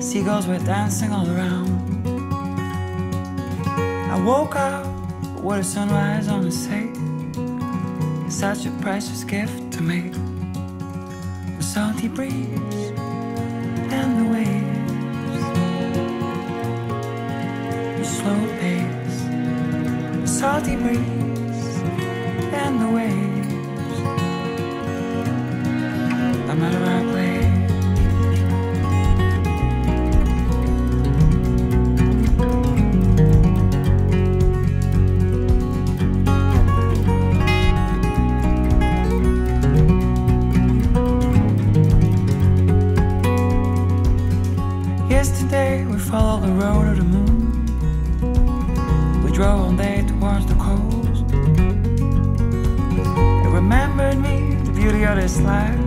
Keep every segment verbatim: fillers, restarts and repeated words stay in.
seagulls were dancing all around. I woke up with a sunrise on the sea. Such a precious gift to me. The salty breeze and the waves, the slow pace, the salty breeze and the waves, no matter where I play. Yesterday we followed the road of the moon. We drove all day towards the coast. It remembered me the beauty of this life.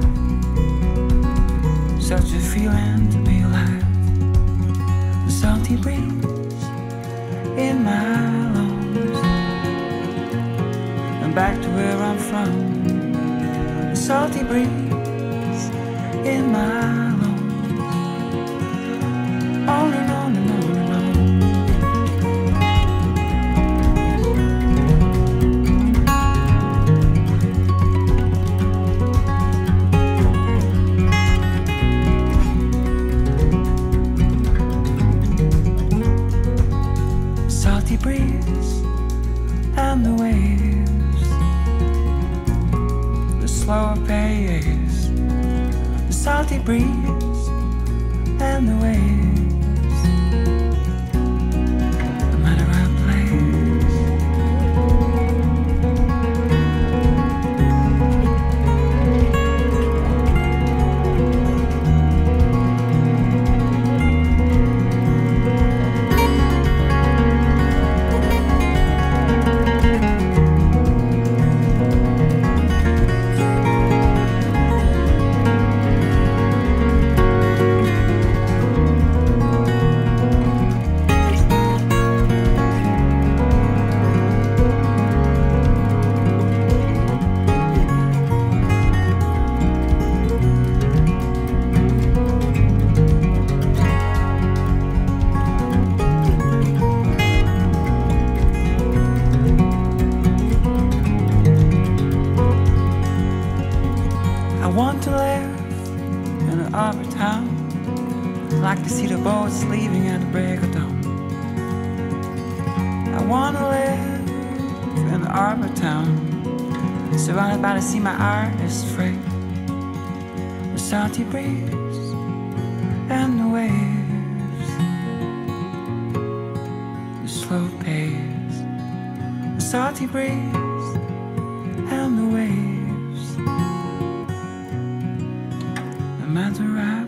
Such a feeling to be alive. The salty breeze in my lungs, and back to where I'm from. The salty breeze in my lungs. On and on and on and on. Salty breeze and the waves, the slower pace, the salty breeze and the waves. I want to live in an arbor town. I like to see the boats leaving at the break of dawn. I want to live in an arbor town, surrounded by the sea my art is free. The salty breeze and the waves, the slow pace, the salty breeze and the waves. No matter